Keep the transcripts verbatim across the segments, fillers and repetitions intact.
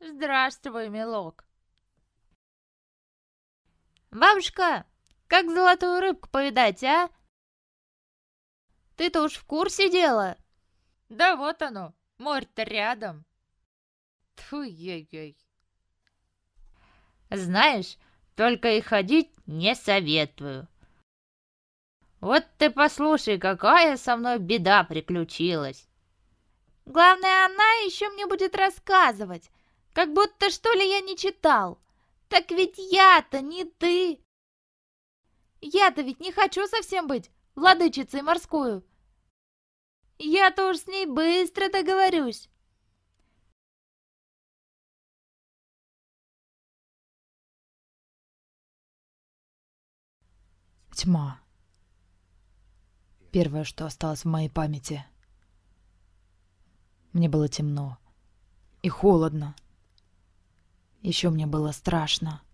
Здравствуй, милок. Бабушка, как золотую рыбку повидать, а? Ты-то уж в курсе дела? Да вот оно, море-то рядом. Тьфу-ей-ей. Знаешь, только и ходить не советую. Вот ты послушай, какая со мной беда приключилась. Главное, она еще мне будет рассказывать, как будто что ли я не читал. Так ведь я-то не ты. Я-то ведь не хочу совсем быть владычицей морскую. Я-то уж с ней быстро договорюсь. Тьма. Первое, что осталось в моей памяти. Мне было темно и холодно. Еще мне было страшно.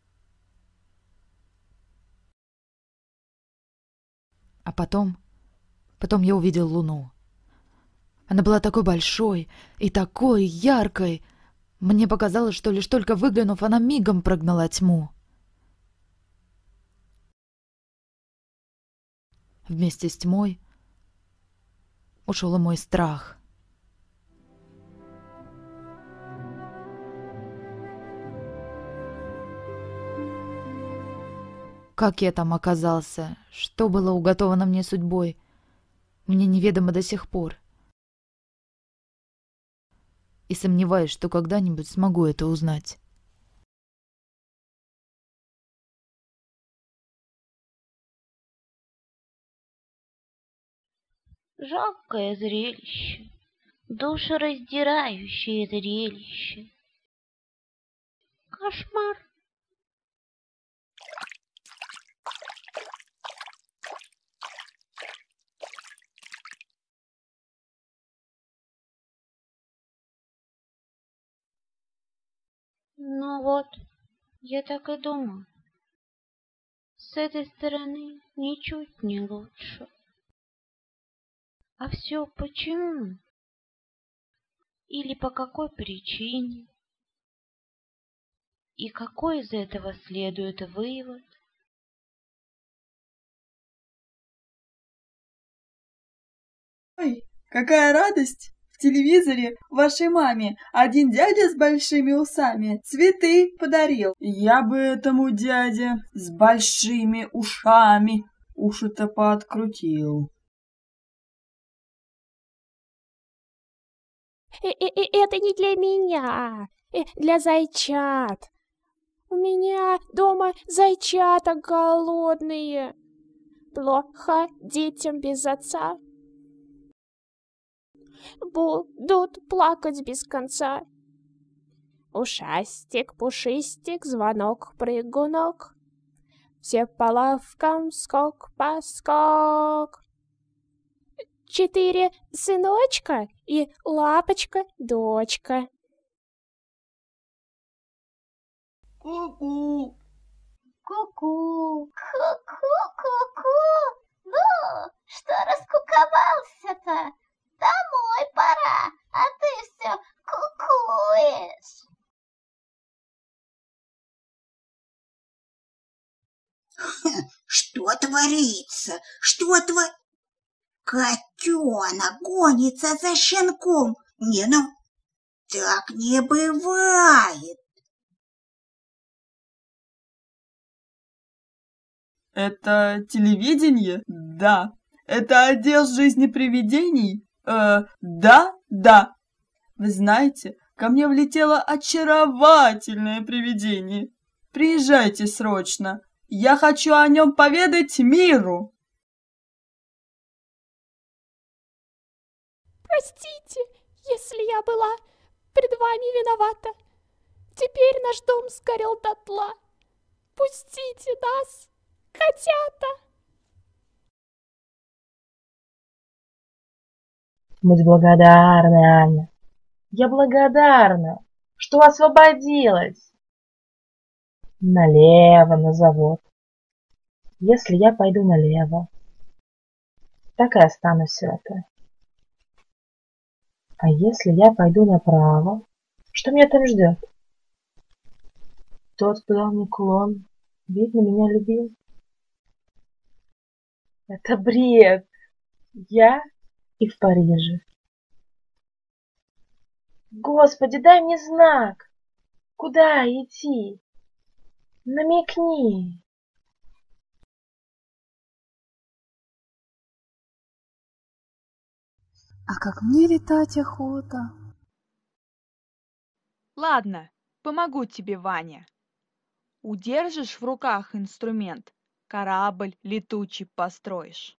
А потом... Потом я увидел луну. Она была такой большой и такой яркой. Мне показалось, что лишь только выглянув, она мигом прогнала тьму. Вместе с тьмой ушел и мой страх. Как я там оказался? Что было уготовано мне судьбой? Мне неведомо до сих пор. И сомневаюсь, что когда-нибудь смогу это узнать. Жалкое зрелище, душераздирающее зрелище. Кошмар. Ну вот, я так и думал. С этой стороны ничуть не лучше. А все почему? Или по какой причине? И какой из этого следует вывод? Ой, какая радость! В телевизоре вашей маме один дядя с большими усами цветы подарил. Я бы этому дяде с большими ушами уши-то пооткрутил. Э -э -э Это не для меня, э, для зайчат. У меня дома зайчата голодные. Плохо детям без отца. Будут плакать без конца. Ушастик, пушистик, звонок, прыгунок. Все по лавкам, скок-поскок. Четыре сыночка и лапочка-дочка. Ку-ку! Ку-ку, ку-ку-ку-ку. Ну, что раскуковался-то? Домой пора, а ты все кукуешь. Что творится? Что тво... Котенок гонится за щенком. Не, ну, так не бывает. Это телевидение? Да. Это отдел жизни привидений? Э, да, да. Вы знаете, ко мне влетело очаровательное привидение. Приезжайте срочно. Я хочу о нем поведать миру. Простите, если я была пред вами виновата. Теперь наш дом сгорел дотла. Пустите нас, котята. Будь благодарна, Анна. Я благодарна, что освободилась. Налево на завод. Если я пойду налево, так и останусь сиротой. А если я пойду направо, Что меня там ждет? Тот, кто дал мне кулон, видно, меня любил. Это бред. Я и в Париже. Господи, дай мне знак. Куда идти? Намекни. А как мне летать охота? Ладно, помогу тебе, Ваня. Удержишь в руках инструмент, корабль летучий построишь.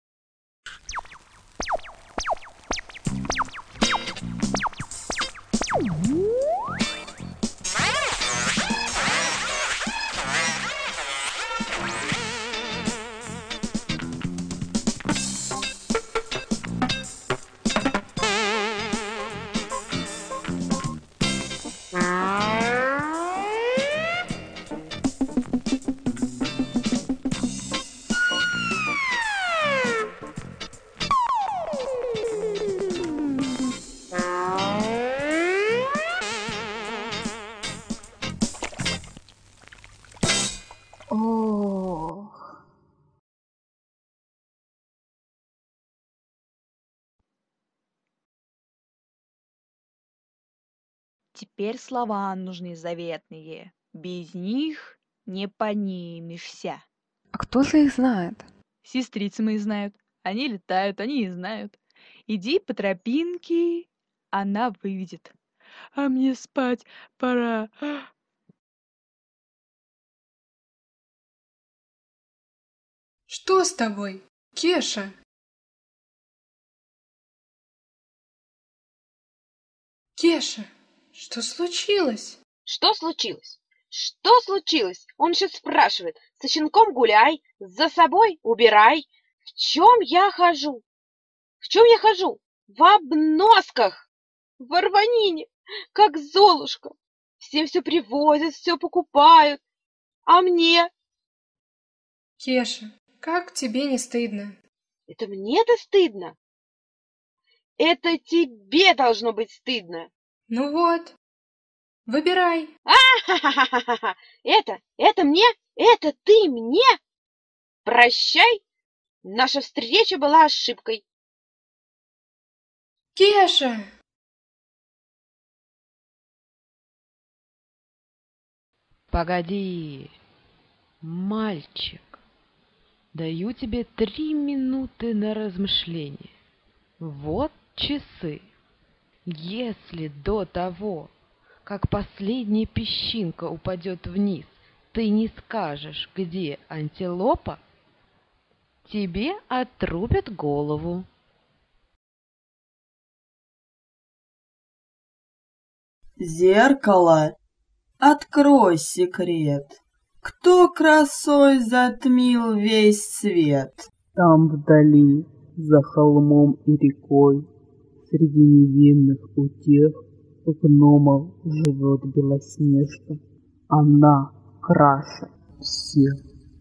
Ох. Теперь слова нужны заветные. Без них не поднимешься. А кто же их знает? Сестрицы мои знают. Они летают, они и знают. Иди по тропинке, она выведет. А мне спать пора. Что с тобой, Кеша? Кеша, что случилось? Что случилось? Что случилось? Он сейчас спрашивает. Со щенком гуляй, за собой убирай. В чем я хожу? В чем я хожу? В обносках, в рванине, как Золушка. Всем все привозят, все покупают. А мне? Кеша, как тебе не стыдно? Это мне-то стыдно? Это тебе должно быть стыдно. Ну вот, выбирай. А-ха-ха-ха-ха! Это, это мне? Это ты мне? Прощай, наша встреча была ошибкой. Кеша! Погоди, мальчик, даю тебе три минуты на размышление. Вот часы. Если до того, как последняя песчинка упадет вниз, ты не скажешь, где антилопа, тебе отрубят голову. Зеркало, открой секрет. Кто красой затмил весь свет? Там вдали, за холмом и рекой, среди невинных утех гномов живет Белоснежка. Она краше всех.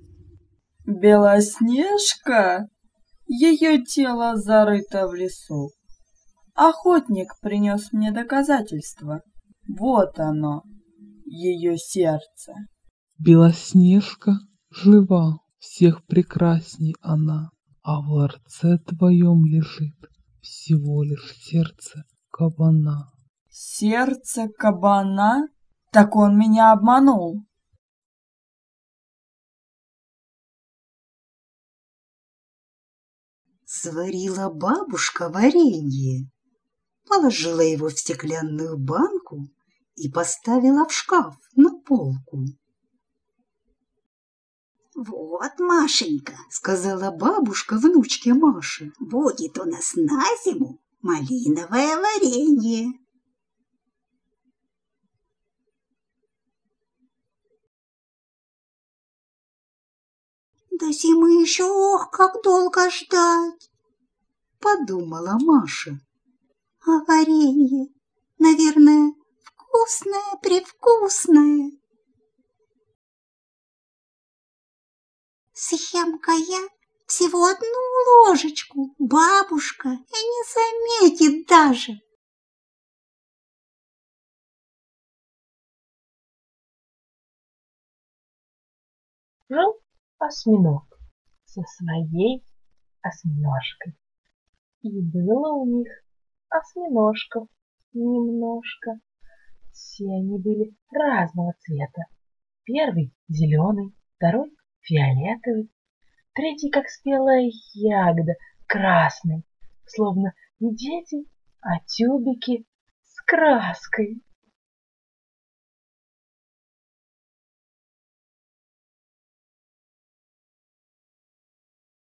Белоснежка? Ее тело зарыто в лесу. Охотник принес мне доказательства. Вот оно, ее сердце. Белоснежка жива, всех прекрасней она, а в ларце твоем лежит всего лишь сердце кабана. Сердце кабана? Так он меня обманул. Сварила бабушка варенье, положила его в стеклянную банку и поставила в шкаф на полку. «Вот, Машенька, — сказала бабушка внучке Маше, — будет у нас на зиму малиновое варенье». «До зимы еще, ох, как долго ждать!» — подумала Маша. «А варенье, наверное, вкусное-привкусное. Съем-ка я всего одну ложечку, бабушка и не заметит даже». жил осьминог со своей осьминожкой. И было у них осьминожков немножко. Все они были разного цвета. Первый зеленый, второй фиолетовый, третий, как спелая ягода, красный, словно не дети, а тюбики с краской.